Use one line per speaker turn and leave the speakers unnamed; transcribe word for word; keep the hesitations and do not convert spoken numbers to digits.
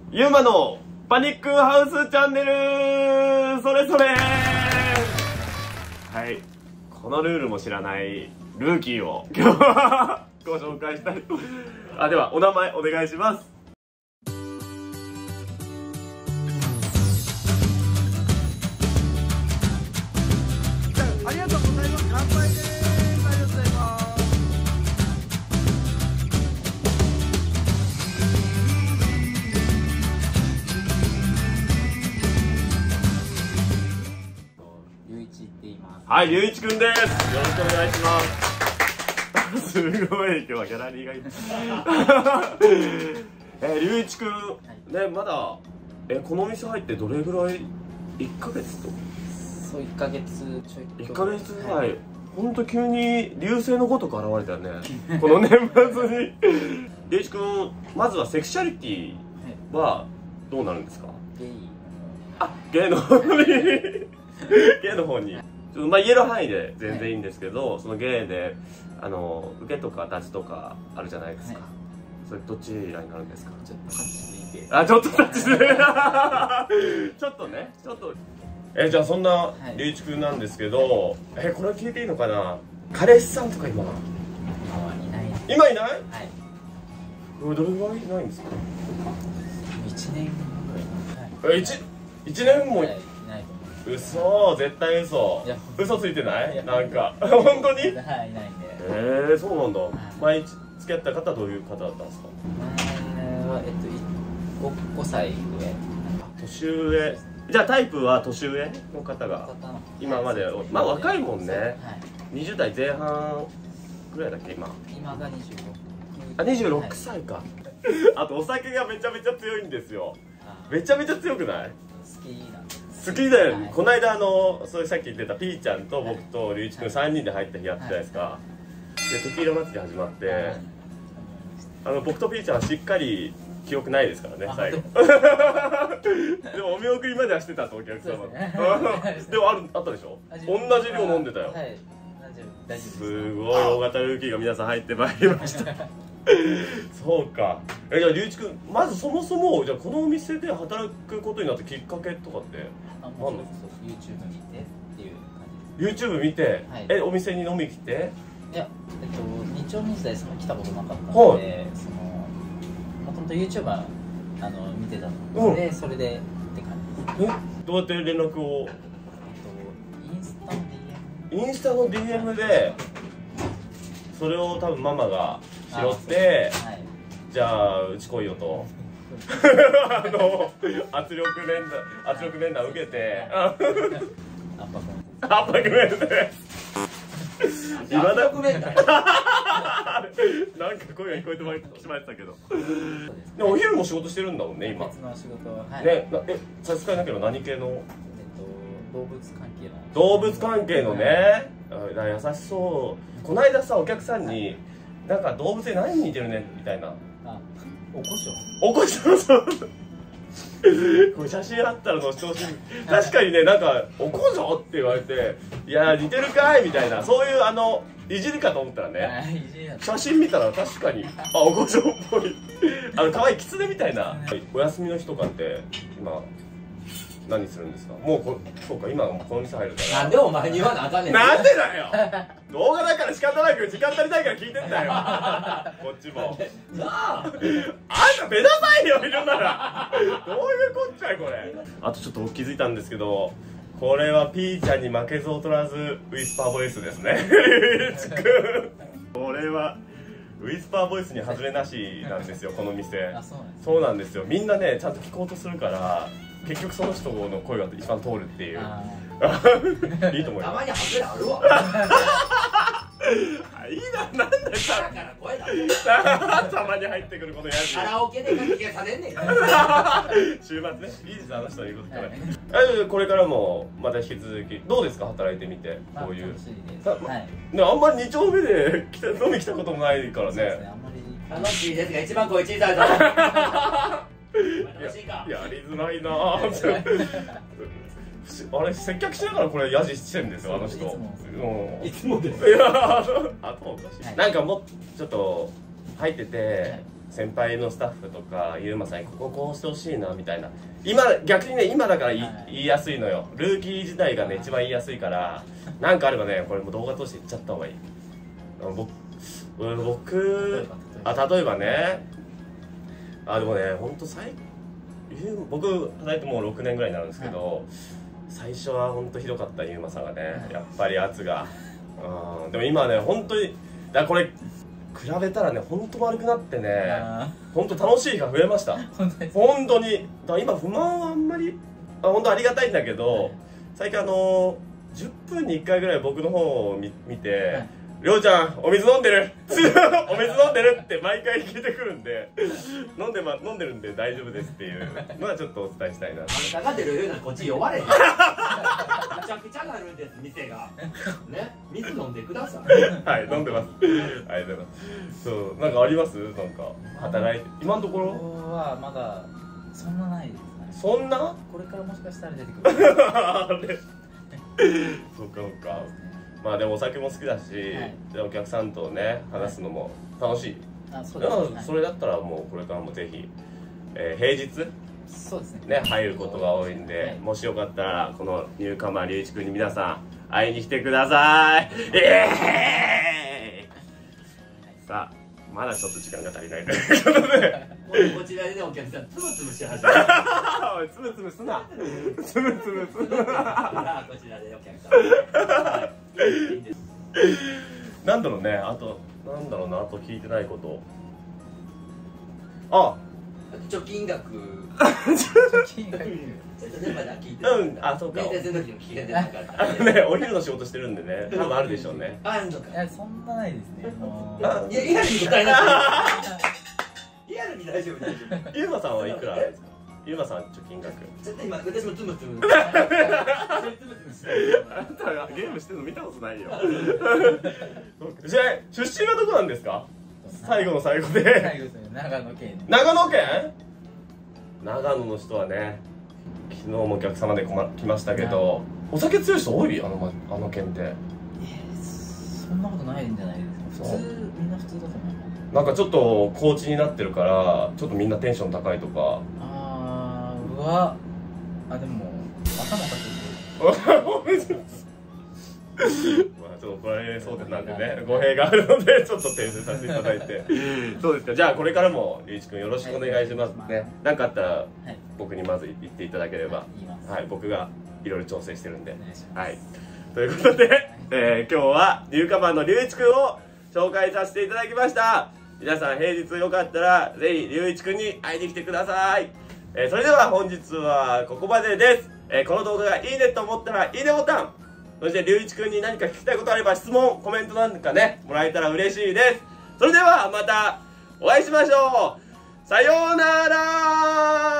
ゆうまのパニックハウスチャンネル、それそれ。はい、このルールも知らないルーキーを今日はご紹介したい。あ、ではお名前お願いします。
ありがとうございます。乾杯です。ありがとうございます。
龍一って言います。
はい、龍一くんです。よろしくお願いします。すごい、今日はギャラリーがいい。えー、龍一くん、はい、ね、まだ、え、このお店入ってどれぐらい、いっかげつと。
そう、いっかげつちょい。
いっかげつぐらい、ほんと急に流星のごとく現れたよね。この年末に。龍一くん、まずはセクシャリティはどうなるんですか？
ゲイ。
あ、ゲイの方に。ゲイの方に。まあ言える範囲で全然いいんですけど、はい、そのゲイであの受けとか立ちとかあるじゃないですか、はい、それどちらになるんですか？
ちょっと立ち着いて、
あ、ちょっと立ち着いてちょっとね、ちょっとえ、じゃあそんな龍一くんなんですけど、はい、え、これ聞いていいのかな？彼氏さんとか今
今はいない。
今いない？はい。
ど
れぐらいいないんですか？
いちねんぐ
らい。はい、え、いち、いちねんもいない。嘘、絶対嘘。嘘ついてない？なんか本当に？はい、いないんで。ええ、そうなんだ。前付き合った方はどういう方だったんですか？
前はえっとごさい上。
年上。じゃあタイプは年上の方が今まで、まあ若いもんね。にじゅうだいぜん半ぐらいだっけ今？
今がにじゅうろく。
あ、にじゅうろくさいか。あとお酒がめちゃめちゃ強いんですよ。めちゃめちゃ強くない？
好きなんです。
好きだよね、はい、この間あのそれさっき言ってたピーちゃんと僕と龍一くんさんにんで入った日やったじゃないですか、はい、でテキーラ祭り始まって、はい、あの僕とピーちゃんはしっかり記憶ないですからね最後でもお見送りまではしてたとお客様で、ね、でもあるあったでしょ？同じ量飲んでたよ、はい、すごい大型ルーキーが皆さん入ってまいりましたそうか。え、じゃあ龍一くん、まずそもそもじゃあこのお店で働くことになったきっかけとかって何なんですか？
YouTube 見てっていう感じです。
YouTube 見て、はい、え、お店に飲み来て？
いや、えっとに丁目時代その来たことなかったので、はい、そのもともと YouTuber あの見てたので、うん、それでって感じです。
え、どうやって連絡を？えっ
とインスタの ディーエム。
インスタの ディーエム でそれを多分ママが拾って、はい、じゃあうち来いよとあの圧力面談圧力面談受けて圧迫面談で今だ圧迫面談なんか声が聞こえてしまってたけど、でもお昼も仕事してるんだもんね今。
別の仕事は、はい、
ね、え、差し支えなければ何系の？えっ
と動物関係の。
動物関係のね、はい、優しそう。この間さお客さんになんか動物に何に似てるねみたいな。
あ、おこしょ。
おこしょ、そうこれ写真あったら載せてほしい。確かにね、なんかおこしょって言われて、いや似てるかいみたいな、そういうあのいじりかと思ったらね、写真見たら確かにあおこしょっぽいあの可愛いキツネみたいな。お休みの日とかって今何するんですか？もうこ、そうか、今はもうこの店入るから。
なんでお前に言わなあかんねん。
なんでだよ動画だから仕方なく時間足りないから聞いてんだよこっちもなあ、あんた出なさいよ、いるならどういうこっちゃいこれ。あとちょっと気づいたんですけど、これはピーちゃんに負けず劣らずウィスパーボイスですねこれはウィスパーボイスに外れなしなんですよこの店。そうなんですよ、みんなねちゃんと聞こうとするから結局その人の声が一番通るっていういいと思います。
たまに外れあるわ
いいな、なんだよたまに入ってくるこのやつ。
カラオケで書き消されんねん
週末ね、いいです、あの人の言うことから。これからもまた引き続きどうですか、働いてみて。こういうあんまりに丁目で飲み来たこともないからね。
楽しいですが一番声小さいぞ
やりづらいなあれ接客しながらこれヤジしてるんですよあの人。
いつもです。
いやあとおかしい。なんかもうちょっと入ってて先輩のスタッフとかゆうまさんにこここうしてほしいなみたいな、今逆にね今だから言い、はい、言いやすいのよ。ルーキー時代がね一番言いやすいから、なんかあればねこれも動画通して言っちゃった方がいい。僕僕あ例えばね、あでもね本当最僕働いてもうろくねんぐらいになるんですけど、はい、最初は本当ひどかったゆうまさんがね、やっぱり圧が、うん、でも今はね本当にだこれ比べたらね本当悪くなってね、本当楽しい日が増えました。本当にだ今不満はあんまりあ本当ありがたいんだけど、はい、最近あのじゅっぷんにいっかいぐらい僕の方を 見, 見て、はいりょうちゃんお水飲んでるお水飲んでるって毎回聞いてくるんで飲んで、ま、飲んでるんで大丈夫ですっていうのはちょっとお伝えしたいな。
下がってるようなこっち呼ばれへんめちゃくちゃなるんです店がね。水飲んでください。
はい飲んでます。ありがとうございます。そうなんかありますなんか働いて今のところ
はまだそんなないですね。
そんな
これからもしかしたら出てくる
あれそうかそうか。まあでもお酒も好きだし、はい、でお客さんとね話すのも楽しい。あそうですね。それだったらもうこれからもぜひ、えー、平日
そうですね。
ね入ることが多いんで、はい、もしよかったらこのニューカマー龍一君に皆さん会いに来てください。えー、さあまだちょっと時間が足りないということで
こちらでねお客さんつぶつぶし始める。
おいつぶつぶすな。つぶつぶすな。
こちらでお客さん。
なんだろうね、あとなんだろうな、あと聞いてないこと。あ、
貯金額。
貯金額。
ちょっとねまだ聞いて。
うん、あ、そうか。
面接の時も聞けてなかった。
あのね、お昼の仕事してるんでね、多分あるでしょうね。
あるのか。
いや、そんなないですね。もう。
いや、リアルに答えなさい。リアルに大丈夫大丈夫。
ゆうまさんはいくらあるんですか。ゆうまさん貯金額。
ちょっと今私もつむつむ。
あなたがゲームしてるの見たことないよ。じゃあ出身はどこなんですか。最後の最後で。
最後ですね。長野県。
長野県。長野の人はね、昨日もお客様で来ましたけど、お酒強い人多いあのあの県って。
えー、そんなことないんじゃないですか。普通みんな普通だと思います。
なんかちょっと高知になってるからちょっとみんなテンション高いとか。
あーうわあでも頭かけてる。
まあちょっと怒られそうでなんでね語弊があるのでちょっと訂正させていただいてそうですか。じゃあこれからも龍一君よろしくお願いしますね。何かあったら僕にまず言っていただければ、はい、僕がいろいろ調整してるんで、はい。ということで、えー、今日はニューカマーの龍一君を紹介させていただきました。皆さん平日よかったらぜひ龍一君に会いに来てください。えー、それでは本日はここまでです。えー、この動画がいいねと思ったらいいねボタン、そして龍一君に何か聞きたいことあれば質問コメントなんかねもらえたら嬉しいです。それではまたお会いしましょう。さようなら。